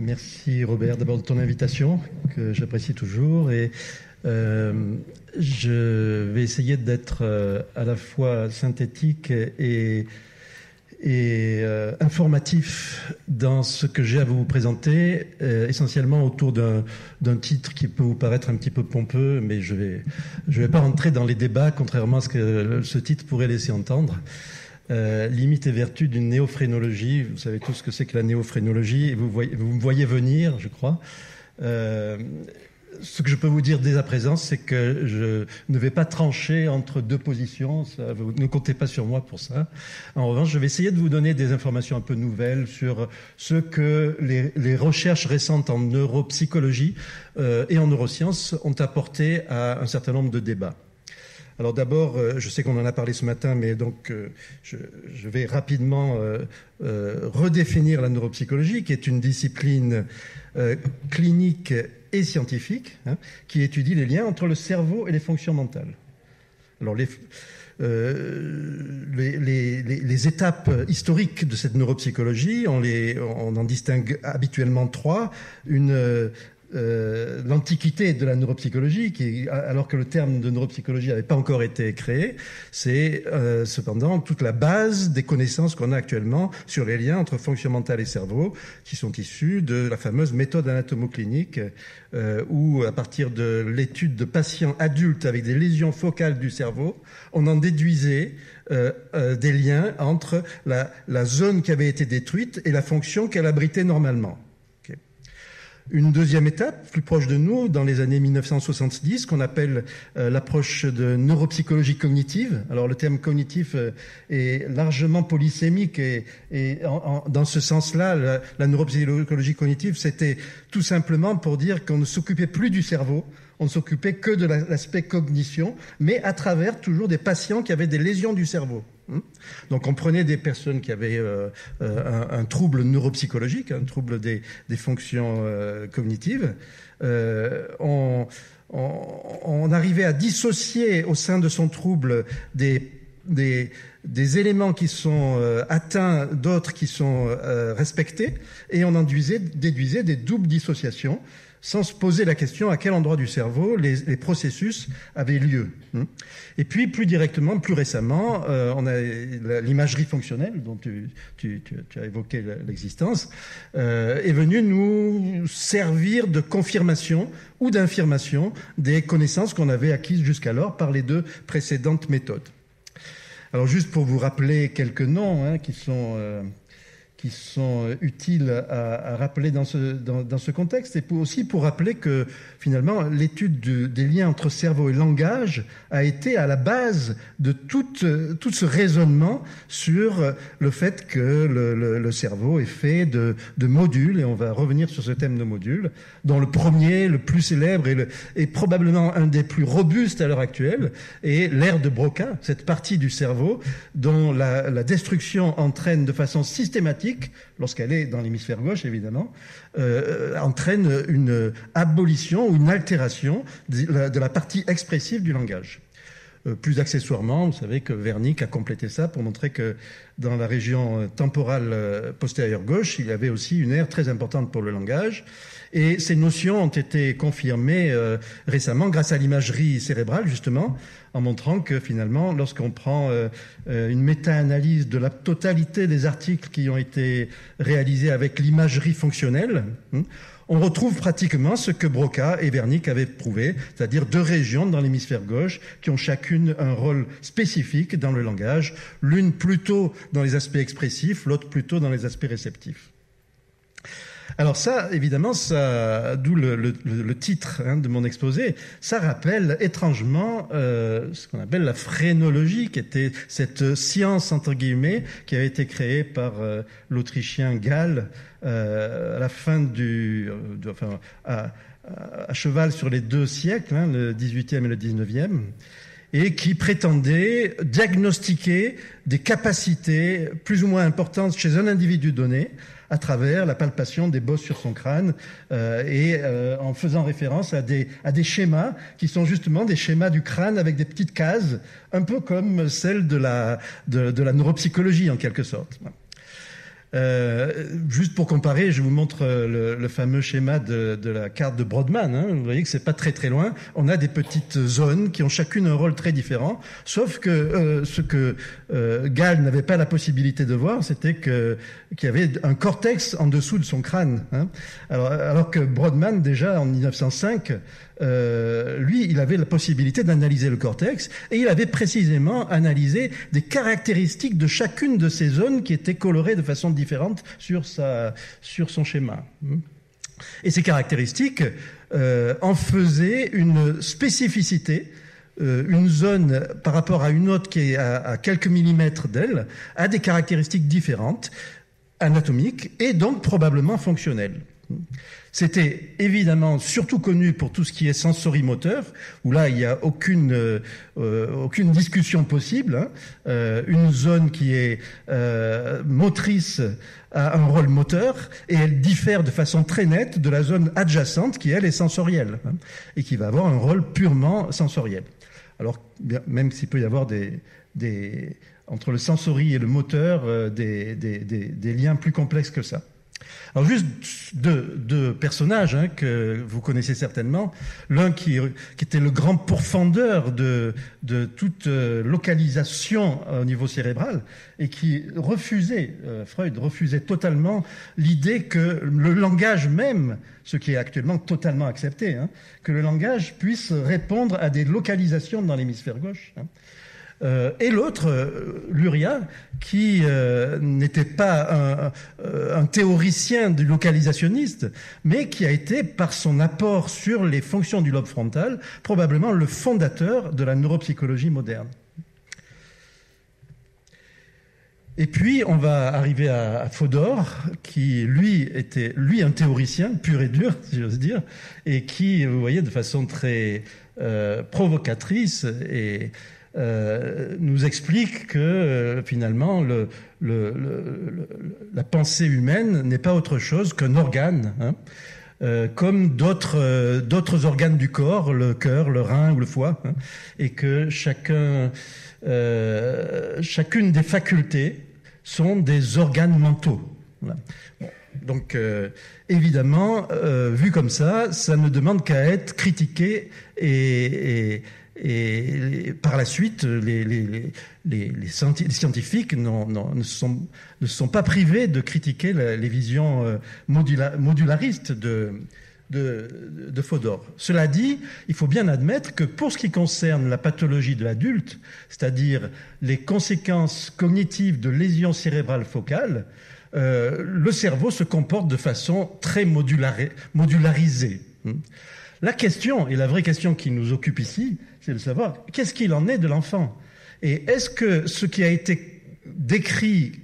Merci Robert d'abord de ton invitation que j'apprécie toujours et je vais essayer d'être à la fois synthétique et informatif dans ce que j'ai à vous présenter, essentiellement autour d'un titre qui peut vous paraître un petit peu pompeux, mais je vais pas rentrer dans les débats, contrairement à ce que ce titre pourrait laisser entendre. Limites et vertus d'une néophrénologie. Vous savez tous ce que c'est que la néophrénologie, et vous me voyez venir, je crois. Ce que je peux vous dire dès à présent, c'est que je ne vais pas trancher entre deux positions. Vous ne comptez pas sur moi pour ça. En revanche, je vais essayer de vous donner des informations un peu nouvelles sur ce que les recherches récentes en neuropsychologie et en neurosciences ont apporté à un certain nombre de débats. Alors d'abord, je sais qu'on en a parlé ce matin, mais donc je vais rapidement redéfinir la neuropsychologie, qui est une discipline clinique et scientifique, qui étudie les liens entre le cerveau et les fonctions mentales. Alors les étapes historiques de cette neuropsychologie, on en distingue habituellement trois. L'antiquité de la neuropsychologie, alors que le terme de neuropsychologie n'avait pas encore été créé, c'est cependant toute la base des connaissances qu'on a actuellement sur les liens entre fonction mentale et cerveau, qui sont issus de la fameuse méthode anatomoclinique, où à partir de l'étude de patients adultes avec des lésions focales du cerveau, on en déduisait des liens entre la zone qui avait été détruite et la fonction qu'elle abritait normalement. Une deuxième étape, plus proche de nous, dans les années 1970, qu'on appelle l'approche de neuropsychologie cognitive. Alors le terme cognitif est largement polysémique et dans ce sens-là, la neuropsychologie cognitive, c'était tout simplement pour dire qu'on ne s'occupait plus du cerveau, on ne s'occupait que de l'aspect cognition, mais à travers toujours des patients qui avaient des lésions du cerveau. Donc on prenait des personnes qui avaient un trouble neuropsychologique, un trouble des fonctions cognitives. On arrivait à dissocier au sein de son trouble des éléments qui sont atteints, d'autres qui sont respectés, et on déduisait des doubles dissociations, sans se poser la question à quel endroit du cerveau les processus avaient lieu. Et puis, plus directement, plus récemment, on a l'imagerie fonctionnelle, dont tu as évoqué l'existence, est venue nous servir de confirmation ou d'infirmation des connaissances qu'on avait acquises jusqu'alors par les deux précédentes méthodes. Alors, juste pour vous rappeler quelques noms qui sont utiles à rappeler dans ce contexte, et aussi pour rappeler que finalement l'étude des liens entre cerveau et langage a été à la base de tout ce raisonnement sur le fait que le cerveau est fait de modules, et on va revenir sur ce thème de modules, dont le premier, le plus célèbre et probablement un des plus robustes à l'heure actuelle est l'aire de Broca, cette partie du cerveau dont la destruction entraîne de façon systématique, lorsqu'elle est dans l'hémisphère gauche évidemment, entraîne une abolition ou une altération de la partie expressive du langage. Plus accessoirement, vous savez que Wernicke a complété ça pour montrer que dans la région temporale postérieure gauche, il y avait aussi une aire très importante pour le langage. Et ces notions ont été confirmées récemment grâce à l'imagerie cérébrale, justement, en montrant que finalement, lorsqu'on prend une méta-analyse de la totalité des articles qui ont été réalisés avec l'imagerie fonctionnelle, on retrouve pratiquement ce que Broca et Wernicke avaient prouvé, c'est-à-dire deux régions dans l'hémisphère gauche qui ont chacune un rôle spécifique dans le langage, l'une plutôt dans les aspects expressifs, l'autre plutôt dans les aspects réceptifs. Alors ça, évidemment, d'où le titre de mon exposé, ça rappelle étrangement ce qu'on appelle la phrénologie, qui était cette science, entre guillemets, qui avait été créée par l'Autrichien Gall à la fin à cheval sur les deux siècles, le 18e et le 19e, et qui prétendait diagnostiquer des capacités plus ou moins importantes chez un individu donné, à travers la palpation des bosses sur son crâne en faisant référence à des schémas qui sont justement des schémas du crâne avec des petites cases, un peu comme celles de la neuropsychologie en quelque sorte. Juste pour comparer, je vous montre le fameux schéma de la carte de Brodmann. Hein. Vous voyez que c'est pas très très loin. On a des petites zones qui ont chacune un rôle très différent. Sauf que ce que Gall n'avait pas la possibilité de voir, c'était qu'il y avait un cortex en dessous de son crâne. Hein. Alors que Brodmann, déjà en 1905, lui, il avait la possibilité d'analyser le cortex et il avait précisément analysé des caractéristiques de chacune de ces zones qui étaient colorées de façon différente sur son schéma. Et ces caractéristiques en faisaient une spécificité, une zone par rapport à une autre qui est à quelques millimètres d'elle, a des caractéristiques différentes, anatomiques et donc probablement fonctionnelles. C'était évidemment surtout connu pour tout ce qui est sensorimoteur, où là il n'y a aucune discussion possible. Hein. Une zone qui est motrice a un rôle moteur et elle diffère de façon très nette de la zone adjacente qui elle est sensorielle, hein, et qui va avoir un rôle purement sensoriel. Alors même s'il peut y avoir entre le sensori et le moteur des liens plus complexes que ça. Alors juste deux personnages hein, que vous connaissez certainement. L'un qui était le grand pourfendeur de toute localisation au niveau cérébral et qui refusait, Freud refusait totalement l'idée que le langage même, ce qui est actuellement totalement accepté, hein, que le langage puisse répondre à des localisations dans l'hémisphère gauche. Hein. Et l'autre, Luria, qui n'était pas un théoricien du localisationniste, mais qui a été, par son apport sur les fonctions du lobe frontal, probablement le fondateur de la neuropsychologie moderne. Et puis, on va arriver à Fodor, qui, lui, était un théoricien pur et dur, si j'ose dire, et qui, vous voyez, de façon très provocatrice et nous explique que finalement la pensée humaine n'est pas autre chose qu'un organe, hein, comme d'autres organes du corps, le cœur, le rein ou le foie, hein, et que chacune des facultés sont des organes mentaux. Voilà. Bon, donc évidemment, vu comme ça ne demande qu'à être critiqué et par la suite, les scientifiques ne sont pas privés de critiquer les visions modularistes de Fodor. Cela dit, il faut bien admettre que pour ce qui concerne la pathologie de l'adulte, c'est-à-dire les conséquences cognitives de lésions cérébrales focales, le cerveau se comporte de façon très modularisée. La question, et la vraie question qui nous occupe ici, c'est de savoir qu'est-ce qu'il en est de l'enfant. Et est-ce que ce qui a été décrit,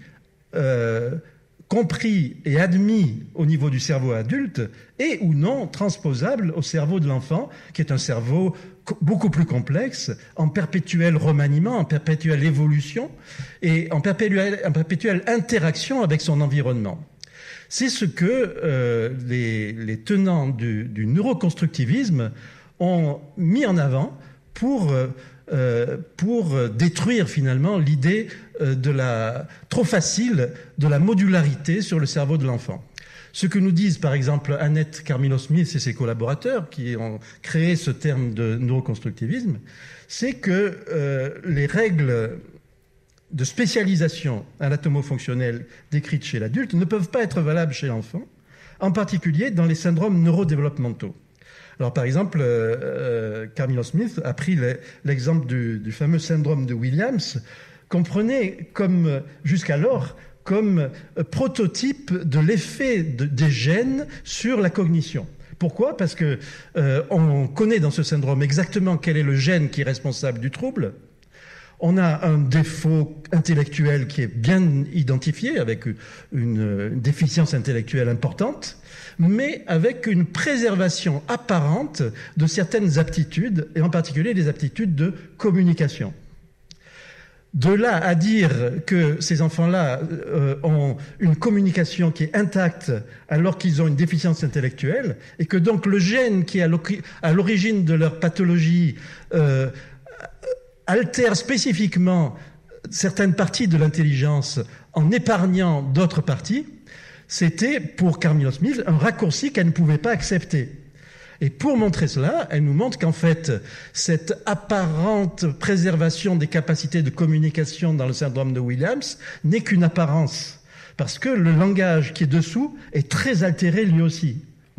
compris et admis au niveau du cerveau adulte est ou non transposable au cerveau de l'enfant, qui est un cerveau beaucoup plus complexe, en perpétuel remaniement, en perpétuelle évolution et en perpétuelle interaction avec son environnement. C'est ce que les tenants du neuroconstructivisme ont mis en avant pour détruire finalement l'idée trop facile de la modularité sur le cerveau de l'enfant. Ce que nous disent par exemple Annette Carmilo-Smith et ses collaborateurs qui ont créé ce terme de neuroconstructivisme, c'est que les règles de spécialisation anatomo-fonctionnelle décrites chez l'adulte ne peuvent pas être valables chez l'enfant, en particulier dans les syndromes neurodéveloppementaux. Alors par exemple, Carmilo-Smith a pris l'exemple du fameux syndrome de Williams, qu'on prenait jusqu'alors comme prototype de l'effet des gènes sur la cognition. Pourquoi ? Parce que on connaît dans ce syndrome exactement quel est le gène qui est responsable du trouble. On a un défaut intellectuel qui est bien identifié, avec une déficience intellectuelle importante, mais avec une préservation apparente de certaines aptitudes, et en particulier des aptitudes de communication. De là à dire que ces enfants-là ont une communication qui est intacte alors qu'ils ont une déficience intellectuelle, et que donc le gène qui est à l'origine de leur pathologie altère spécifiquement certaines parties de l'intelligence en épargnant d'autres parties, c'était pour Carmilla Smith un raccourci qu'elle ne pouvait pas accepter. Et pour montrer cela, elle nous montre qu'en fait, cette apparente préservation des capacités de communication dans le syndrome de Williams n'est qu'une apparence. Parce que le langage qui est dessous est très altéré lui aussi.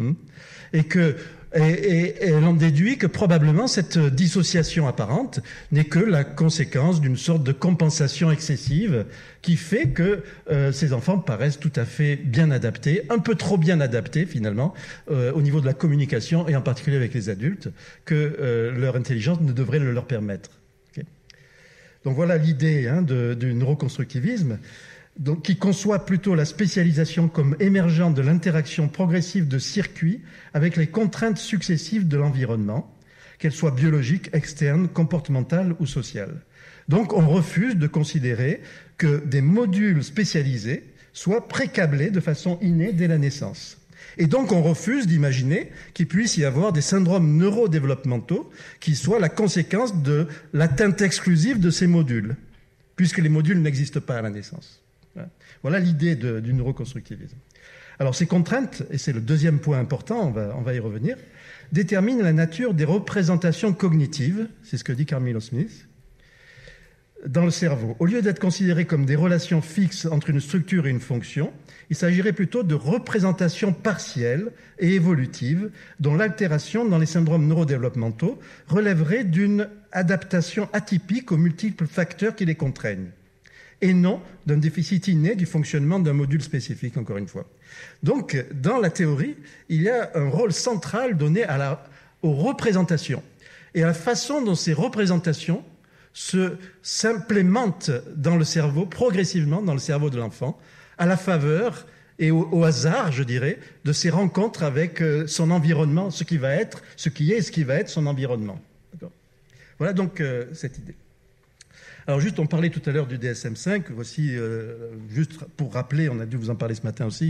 Et elle en déduit que probablement cette dissociation apparente n'est que la conséquence d'une sorte de compensation excessive qui fait que ces enfants paraissent tout à fait bien adaptés, un peu trop bien adaptés finalement, au niveau de la communication et en particulier avec les adultes, que leur intelligence ne devrait le leur permettre. Okay. Donc voilà l'idée du neuroconstructivisme. Donc, qui conçoit plutôt la spécialisation comme émergente de l'interaction progressive de circuits avec les contraintes successives de l'environnement, qu'elles soient biologiques, externes, comportementales ou sociales. Donc on refuse de considérer que des modules spécialisés soient précablés de façon innée dès la naissance. Et donc on refuse d'imaginer qu'il puisse y avoir des syndromes neurodéveloppementaux qui soient la conséquence de l'atteinte exclusive de ces modules, puisque les modules n'existent pas à la naissance. Voilà l'idée du neuroconstructivisme. Alors ces contraintes, et c'est le deuxième point important, on va y revenir, déterminent la nature des représentations cognitives, c'est ce que dit Carmilla Smith, dans le cerveau. Au lieu d'être considérées comme des relations fixes entre une structure et une fonction, il s'agirait plutôt de représentations partielles et évolutives dont l'altération dans les syndromes neurodéveloppementaux relèverait d'une adaptation atypique aux multiples facteurs qui les contraignent, et non d'un déficit inné du fonctionnement d'un module spécifique, encore une fois. Donc, dans la théorie, il y a un rôle central donné aux représentations et à la façon dont ces représentations s'implémentent dans le cerveau, progressivement dans le cerveau de l'enfant, à la faveur et au hasard, je dirais, de ses rencontres avec son environnement, ce qui est et ce qui va être son environnement. D'accord ? Voilà donc cette idée. Alors juste, on parlait tout à l'heure du DSM-5, voici, juste pour rappeler, on a dû vous en parler ce matin aussi,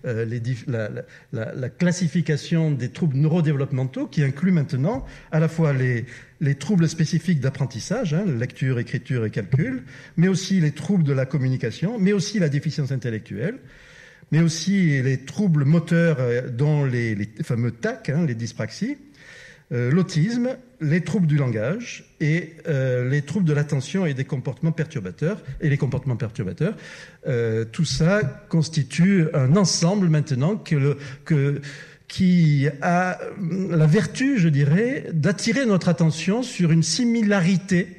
la classification des troubles neurodéveloppementaux qui inclut maintenant à la fois les troubles spécifiques d'apprentissage, lecture, écriture et calcul, mais aussi les troubles de la communication, mais aussi la déficience intellectuelle, mais aussi les troubles moteurs dont les fameux TAC, les dyspraxies, l'autisme, les troubles du langage et les troubles de l'attention et des comportements perturbateurs. Et les comportements perturbateurs, tout ça constitue un ensemble maintenant qui a la vertu, je dirais, d'attirer notre attention sur une similarité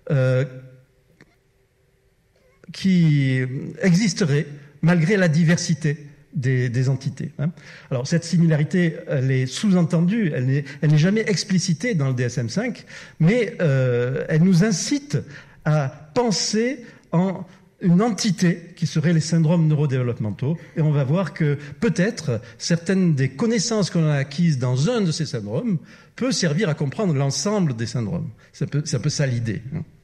qui existerait malgré la diversité des entités. Alors cette similarité, elle est sous-entendue, elle n'est jamais explicitée dans le DSM-5, mais elle nous incite à penser en une entité qui serait les syndromes neurodéveloppementaux, et on va voir que peut-être certaines des connaissances qu'on a acquises dans un de ces syndromes peut servir à comprendre l'ensemble des syndromes. C'est un peu ça l'idée.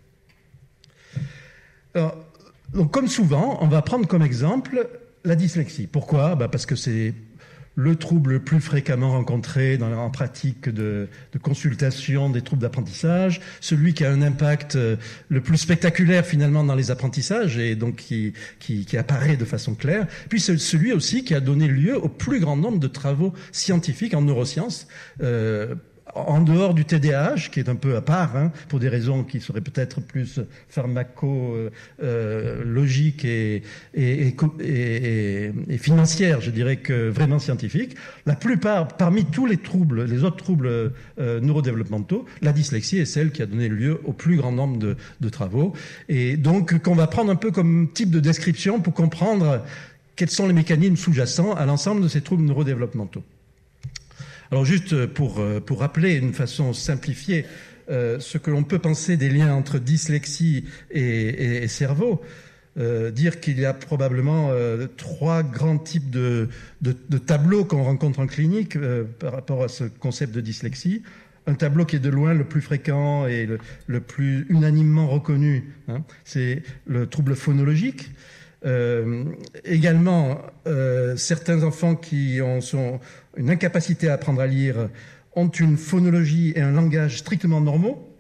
Alors, donc comme souvent, on va prendre comme exemple la dyslexie. Pourquoi ? Parce que c'est le trouble le plus fréquemment rencontré en pratique de consultation des troubles d'apprentissage, celui qui a un impact le plus spectaculaire finalement dans les apprentissages et donc qui apparaît de façon claire, puis c'est celui aussi qui a donné lieu au plus grand nombre de travaux scientifiques en neurosciences, en dehors du TDAH, qui est un peu à part, pour des raisons qui seraient peut-être plus pharmacologiques et financières, je dirais, que vraiment scientifiques. La plupart, parmi tous les autres troubles neurodéveloppementaux, la dyslexie est celle qui a donné lieu au plus grand nombre de travaux. Et donc, qu'on va prendre un peu comme type de description pour comprendre quels sont les mécanismes sous-jacents à l'ensemble de ces troubles neurodéveloppementaux. Alors juste pour rappeler d'une façon simplifiée ce que l'on peut penser des liens entre dyslexie et cerveau, dire qu'il y a probablement 3 grands types de tableaux qu'on rencontre en clinique par rapport à ce concept de dyslexie. Un tableau qui est de loin le plus fréquent et le plus unanimement reconnu, c'est le trouble phonologique. Également, certains enfants qui ont une incapacité à apprendre à lire ont une phonologie et un langage strictement normaux,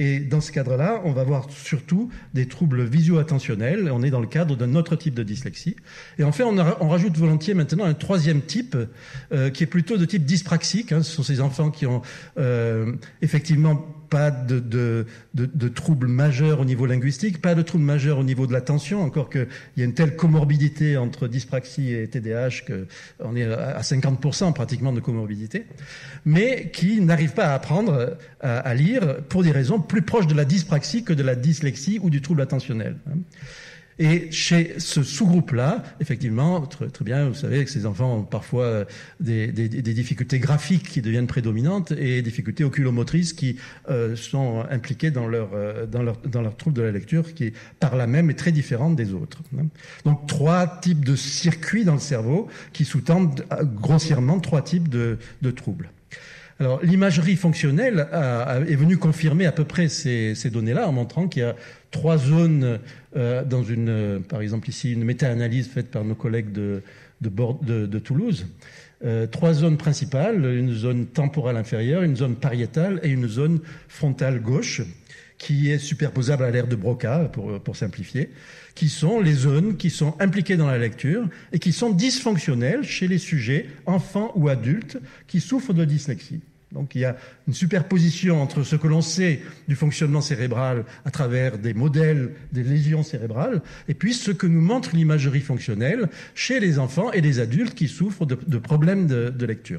Et dans ce cadre-là, on va voir surtout des troubles visuo-attentionnels. On est dans le cadre d'un autre type de dyslexie. Et enfin, on rajoute volontiers maintenant un troisième type qui est plutôt de type dyspraxique. Ce sont ces enfants qui ont effectivement pas de troubles majeurs au niveau linguistique, pas de troubles majeurs au niveau de l'attention, encore qu'il y a une telle comorbidité entre dyspraxie et TDAH qu'on est à 50% pratiquement de comorbidité, mais qui n'arrivent pas à apprendre à lire pour des raisons plus proches de la dyspraxie que de la dyslexie ou du trouble attentionnel. Et chez ce sous-groupe-là, effectivement, très bien, vous savez que ces enfants ont parfois des difficultés graphiques qui deviennent prédominantes et des difficultés oculomotrices qui sont impliquées dans leur trouble de la lecture, qui par là même est très différente des autres. Donc 3 types de circuits dans le cerveau qui sous-tendent grossièrement 3 types de troubles. Alors, l'imagerie fonctionnelle est venue confirmer à peu près ces données-là en montrant qu'il y a 3 zones dans par exemple ici, une méta-analyse faite par nos collègues de Toulouse. 3 zones principales, une zone temporale inférieure, une zone pariétale et une zone frontale gauche, qui est superposable à l'aire de Broca, pour simplifier, qui sont les zones qui sont impliquées dans la lecture et qui sont dysfonctionnelles chez les sujets, enfants ou adultes, qui souffrent de dyslexie. Donc il y a une superposition entre ce que l'on sait du fonctionnement cérébral à travers des modèles des lésions cérébrales et puis ce que nous montre l'imagerie fonctionnelle chez les enfants et les adultes qui souffrent de problèmes de lecture.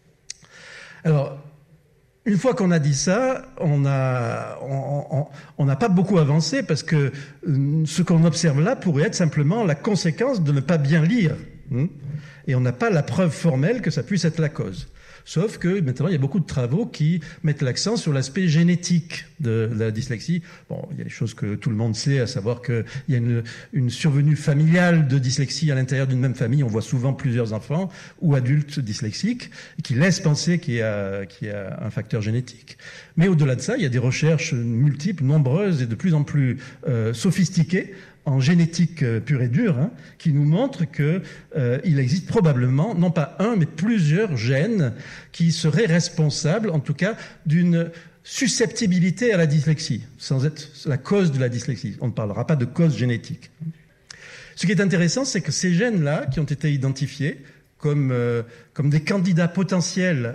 Alors, une fois qu'on a dit ça, on n'a pas beaucoup avancé parce que ce qu'on observe là pourrait être simplement la conséquence de ne pas bien lire. Et on n'a pas la preuve formelle que ça puisse être la cause. Sauf que maintenant, il y a beaucoup de travaux qui mettent l'accent sur l'aspect génétique de la dyslexie. Bon, il y a des choses que tout le monde sait, à savoir qu'il y a une survenue familiale de dyslexie à l'intérieur d'une même famille. On voit souvent plusieurs enfants ou adultes dyslexiques qui laissent penser qu'il y a un facteur génétique. Mais au-delà de ça, il y a des recherches multiples, nombreuses et de plus en plus sophistiquées en génétique pure et dure, qui nous montre qu'il existe probablement, non pas un, mais plusieurs gènes qui seraient responsables, en tout cas, d'une susceptibilité à la dyslexie, sans être la cause de la dyslexie. On ne parlera pas de cause génétique. Ce qui est intéressant, c'est que ces gènes-là, qui ont été identifiés comme des candidats potentiels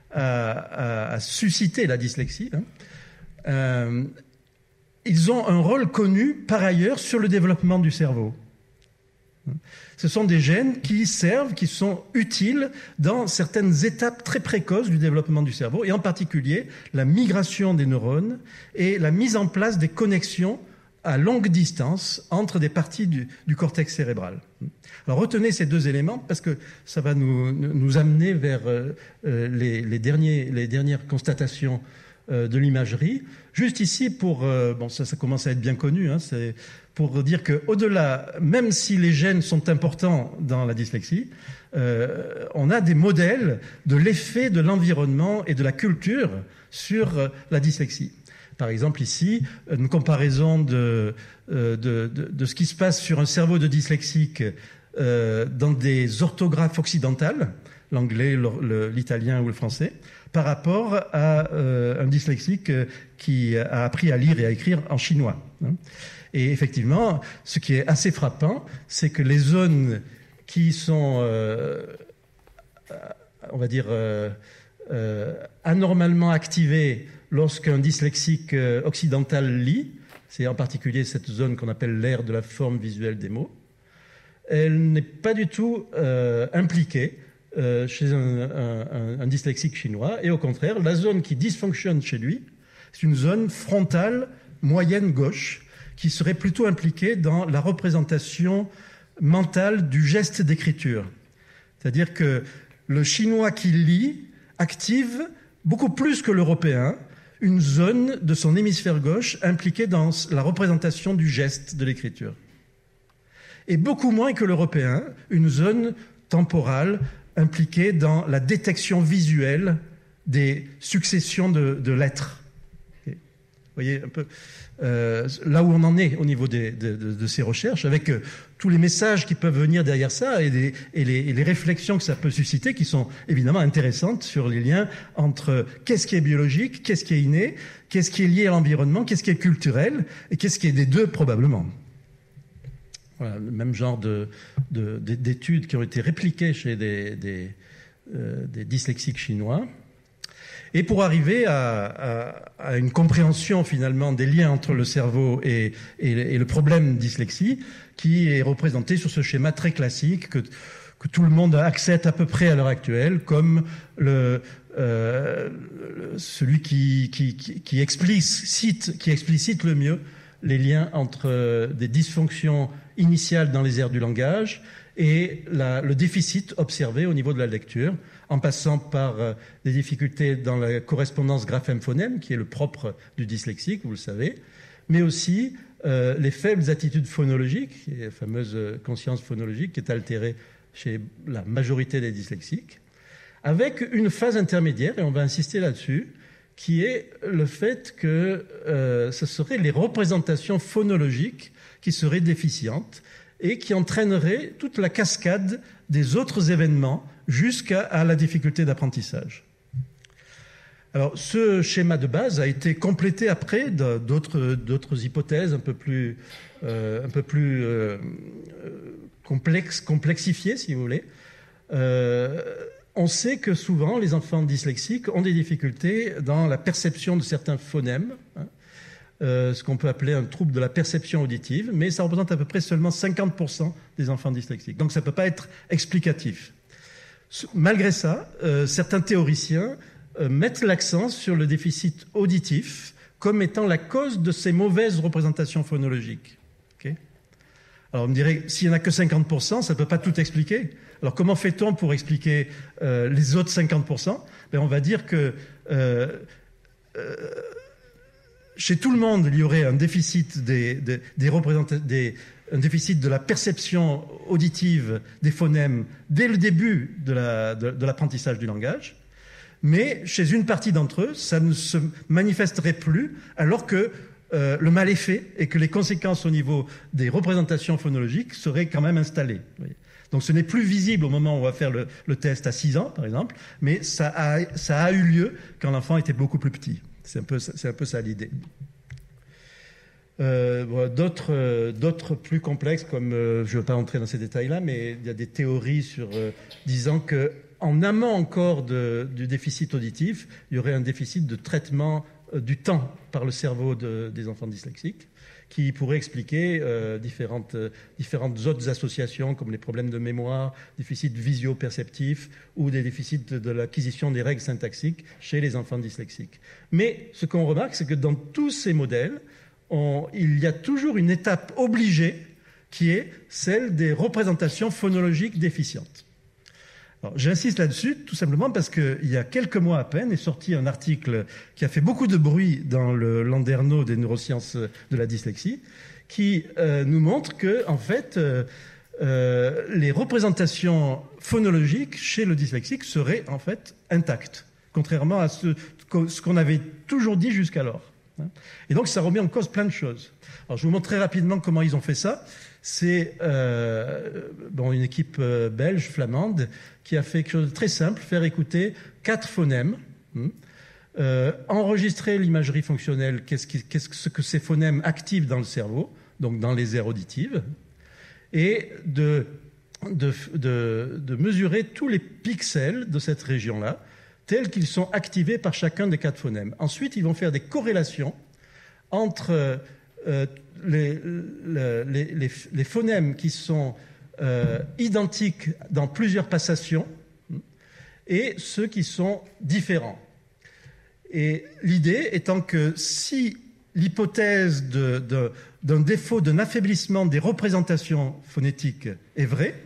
à susciter la dyslexie, ils ont un rôle connu, par ailleurs, sur le développement du cerveau. Ce sont des gènes qui sont utiles dans certaines étapes très précoces du développement du cerveau, et en particulier la migration des neurones et la mise en place des connexions à longue distance entre des parties du cortex cérébral. Alors retenez ces 2 éléments parce que ça va nous amener vers les dernières constatations de l'imagerie. Juste ici, ça commence à être bien connu, c'est pour dire qu'au-delà, même si les gènes sont importants dans la dyslexie, on a des modèles de l'effet de l'environnement et de la culture sur la dyslexie. Par exemple, ici, une comparaison de ce qui se passe sur un cerveau de dyslexique dans des orthographes occidentales, l'anglais, l'italien ou le français, par rapport à un dyslexique qui a appris à lire et à écrire en chinois. Et effectivement, ce qui est assez frappant, c'est que les zones qui sont, on va dire, anormalement activées lorsqu'un dyslexique occidental lit, c'est en particulier cette zone qu'on appelle l'aire de la forme visuelle des mots, elle n'est pas du tout impliquée chez un dyslexique chinois, et au contraire, la zone qui dysfonctionne chez lui, c'est une zone frontale moyenne gauche, qui serait plutôt impliquée dans la représentation mentale du geste d'écriture. C'est-à-dire que le chinois qui lit active beaucoup plus que l'européen une zone de son hémisphère gauche impliquée dans la représentation du geste de l'écriture. Et beaucoup moins que l'européen, une zone temporale impliquée dans la détection visuelle des successions de lettres. voyez un peu là où on en est au niveau de ces recherches, avec tous les messages qui peuvent venir derrière ça et les réflexions que ça peut susciter, qui sont évidemment intéressantes sur les liens entre qu'est-ce qui est biologique, qu'est-ce qui est inné, qu'est-ce qui est lié à l'environnement, qu'est-ce qui est culturel et qu'est-ce qui est des deux probablement. Voilà, le même genre d'études qui ont été répliquées chez des dyslexiques chinois. Et pour arriver à une compréhension finalement des liens entre le cerveau et le problème de dyslexie, qui est représenté sur ce schéma très classique que tout le monde accepte à peu près à l'heure actuelle comme celui qui explicite le mieux les liens entre des dysfonctions initiales dans les aires du langage et le déficit observé au niveau de la lecture, en passant par des difficultés dans la correspondance graphème-phonème, qui est le propre du dyslexique, vous le savez, mais aussi les faibles attitudes phonologiques, la fameuse conscience phonologique qui est altérée chez la majorité des dyslexiques, avec une phase intermédiaire, et on va insister là-dessus, qui est le fait que ce seraient les représentations phonologiques qui seraient déficientes et qui entraîneraient toute la cascade des autres événements jusqu'à la difficulté d'apprentissage. Alors, ce schéma de base a été complété après d'autres hypothèses un peu plus complexifiées, si vous voulez. On sait que souvent, les enfants dyslexiques ont des difficultés dans la perception de certains phonèmes, ce qu'on peut appeler un trouble de la perception auditive, mais ça représente à peu près seulement 50% des enfants dyslexiques. Donc ça ne peut pas être explicatif. Malgré ça, certains théoriciens mettent l'accent sur le déficit auditif comme étant la cause de ces mauvaises représentations phonologiques. Okay. Alors on me dirait, s'il n'y en a que 50%, ça ne peut pas tout expliquer. Alors comment fait-on pour expliquer les autres 50% ? Ben, on va dire que chez tout le monde, il y aurait un déficit un déficit de la perception auditive des phonèmes dès le début de l'apprentissage du langage. Mais chez une partie d'entre eux, ça ne se manifesterait plus, alors que le mal est fait et que les conséquences au niveau des représentations phonologiques seraient quand même installées. Donc ce n'est plus visible au moment où on va faire le test à 6 ans, par exemple, mais ça a eu lieu quand l'enfant était beaucoup plus petit. C'est un peu ça l'idée. D'autres plus complexes, comme je ne veux pas entrer dans ces détails-là, mais il y a des théories disant qu'en amont encore du déficit auditif, il y aurait un déficit de traitement du temps par le cerveau des enfants dyslexiques, qui pourrait expliquer différentes autres associations, comme les problèmes de mémoire, déficit visio-perceptif ou des déficits de l'acquisition des règles syntaxiques chez les enfants dyslexiques. Mais ce qu'on remarque, c'est que dans tous ces modèles, il y a toujours une étape obligée qui est celle des représentations phonologiques déficientes. Alors, j'insiste là-dessus tout simplement parce qu'il y a quelques mois à peine est sorti un article qui a fait beaucoup de bruit dans le Landerneau des neurosciences de la dyslexie, qui nous montre que, en fait, les représentations phonologiques chez le dyslexique seraient en fait intactes, contrairement à ce qu'on avait toujours dit jusqu'alors. Et donc, ça remet en cause plein de choses. Alors, je vous montre très rapidement comment ils ont fait ça. C'est une équipe belge, flamande, qui a fait quelque chose de très simple, faire écouter 4 phonèmes, enregistrer l'imagerie fonctionnelle, ce que ces phonèmes activent dans le cerveau, donc dans les aires auditives, et de mesurer tous les pixels de cette région-là, tels qu'ils sont activés par chacun des 4 phonèmes. Ensuite, ils vont faire des corrélations entre les phonèmes qui sont identiques dans plusieurs passations et ceux qui sont différents. Et l'idée étant que si l'hypothèse d'un défaut, d'un affaiblissement des représentations phonétiques est vraie,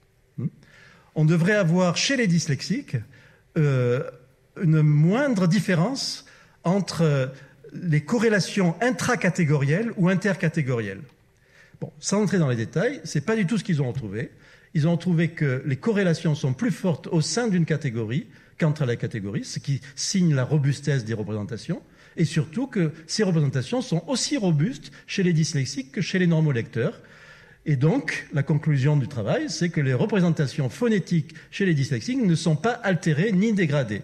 on devrait avoir chez les dyslexiques une moindre différence entre les corrélations intracatégorielles ou intercatégorielles. Bon, sans entrer dans les détails, ce n'est pas du tout ce qu'ils ont trouvé. Ils ont trouvé que les corrélations sont plus fortes au sein d'une catégorie qu'entre les catégories, ce qui signe la robustesse des représentations. et surtout que ces représentations sont aussi robustes chez les dyslexiques que chez les normolecteurs. Et donc, la conclusion du travail, c'est que les représentations phonétiques chez les dyslexiques ne sont pas altérées ni dégradées.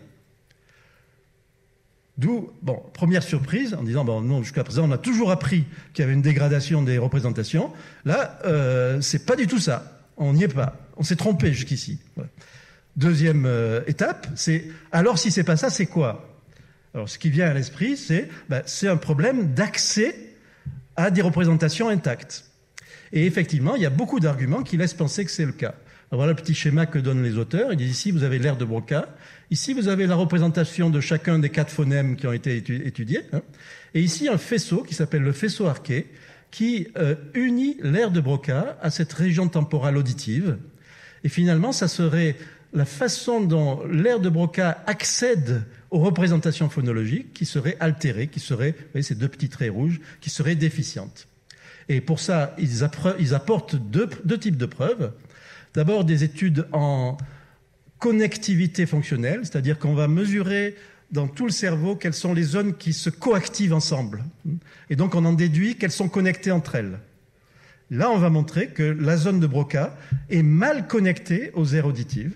D'où, bon, première surprise, en disant, bon, non, jusqu'à présent, on a toujours appris qu'il y avait une dégradation des représentations. Là, c'est pas du tout ça. On n'y est pas. On s'est trompé jusqu'ici. Voilà. Deuxième étape, c'est, alors si c'est pas ça, c'est quoi? Alors, ce qui vient à l'esprit, c'est un problème d'accès à des représentations intactes. Et effectivement, il y a beaucoup d'arguments qui laissent penser que c'est le cas. Alors voilà le petit schéma que donnent les auteurs. Ils disent ici, vous avez l'air de Broca. Ici, vous avez la représentation de chacun des 4 phonèmes qui ont été étudiés. Et ici, un faisceau qui s'appelle le faisceau arché, qui unit l'air de Broca à cette région temporale auditive. Et finalement, ça serait la façon dont l'air de Broca accède aux représentations phonologiques qui serait altérée, qui serait, vous voyez, ces 2 petits traits rouges, qui serait déficiente. Et pour ça, ils apportent deux types de preuves. D'abord, des études en connectivité fonctionnelle, c'est-à-dire qu'on va mesurer dans tout le cerveau quelles sont les zones qui se coactivent ensemble. Et donc, on en déduit qu'elles sont connectées entre elles. Là, on va montrer que la zone de Broca est mal connectée aux aires auditives.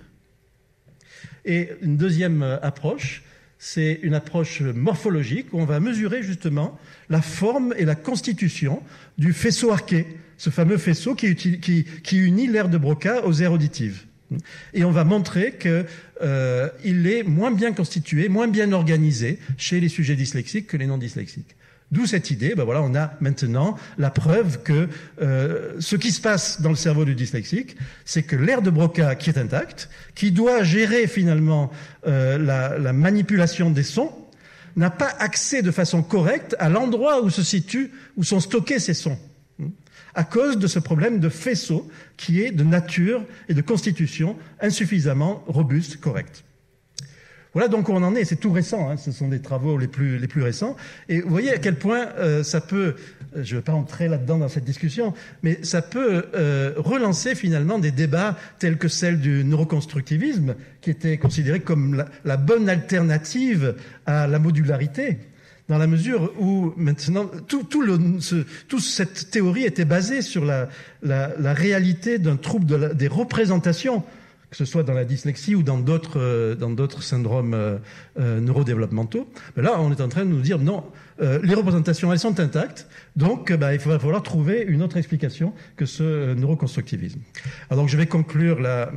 Et une deuxième approche, c'est une approche morphologique où on va mesurer justement la forme et la constitution du faisceau arché, ce fameux faisceau qui unit l'aire de Broca aux aires auditives. Et on va montrer qu'il est moins bien constitué, moins bien organisé chez les sujets dyslexiques que les non-dyslexiques. D'où cette idée, voilà, on a maintenant la preuve que ce qui se passe dans le cerveau du dyslexique, c'est que l'aire de Broca qui est intacte, qui doit gérer finalement la manipulation des sons, n'a pas accès de façon correcte à l'endroit où sont stockés ces sons, à cause de ce problème de faisceau qui est de nature et de constitution insuffisamment robuste, correcte. Voilà donc où on en est, c'est tout récent, ce sont des travaux les plus récents. Et vous voyez à quel point ça peut, je ne vais pas entrer là-dedans dans cette discussion, mais ça peut relancer finalement des débats tels que celle du neuroconstructivisme, qui était considéré comme la bonne alternative à la modularité, dans la mesure où maintenant toute cette théorie était basée sur la réalité d'un trouble des représentations, que ce soit dans la dyslexie ou dans d'autres syndromes neurodéveloppementaux. Mais là, on est en train de nous dire non, les représentations, elles sont intactes, donc il va falloir trouver une autre explication que ce neuroconstructivisme. Alors donc, je vais conclure là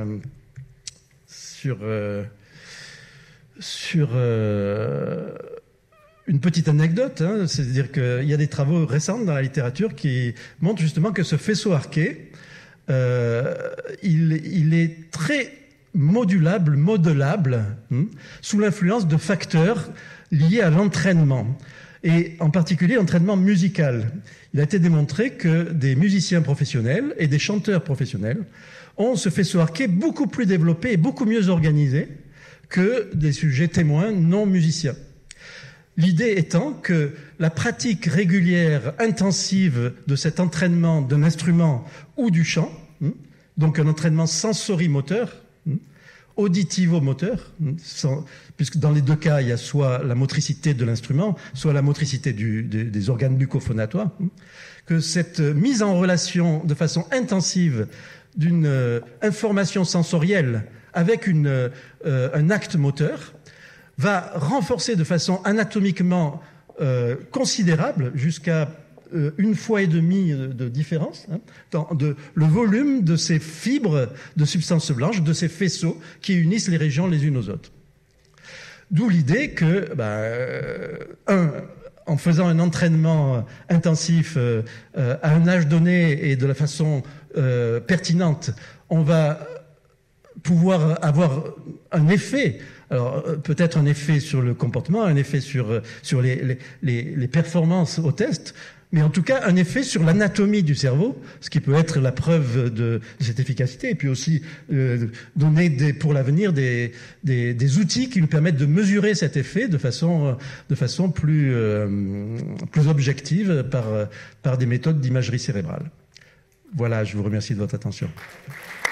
sur une petite anecdote, c'est-à-dire qu'il y a des travaux récents dans la littérature qui montrent justement que ce faisceau arché, il est très modelable, sous l'influence de facteurs liés à l'entraînement, et en particulier l'entraînement musical. Il a été démontré que des musiciens professionnels et des chanteurs professionnels ont ce faisceau arché beaucoup plus développé et beaucoup mieux organisé que des sujets témoins non musiciens. L'idée étant que la pratique régulière, intensive de cet entraînement d'un instrument ou du chant, donc un entraînement sensorimoteur, auditivo-moteur, puisque dans les 2 cas, il y a soit la motricité de l'instrument, soit la motricité des organes bucco-phonatoires, que cette mise en relation de façon intensive d'une information sensorielle avec un acte moteur va renforcer de façon anatomiquement considérable, jusqu'à 1,5 fois de différence, le volume de ces fibres de substance blanche, de ces faisceaux qui unissent les régions les unes aux autres. D'où l'idée que, en faisant un entraînement intensif à un âge donné et de la façon pertinente, on va pouvoir avoir un effet. Alors, peut-être un effet sur le comportement, un effet sur les performances au test, mais en tout cas un effet sur l'anatomie du cerveau, ce qui peut être la preuve de cette efficacité, et puis aussi donner pour l'avenir des outils qui nous permettent de mesurer cet effet de façon plus objective par des méthodes d'imagerie cérébrale. Voilà, je vous remercie de votre attention.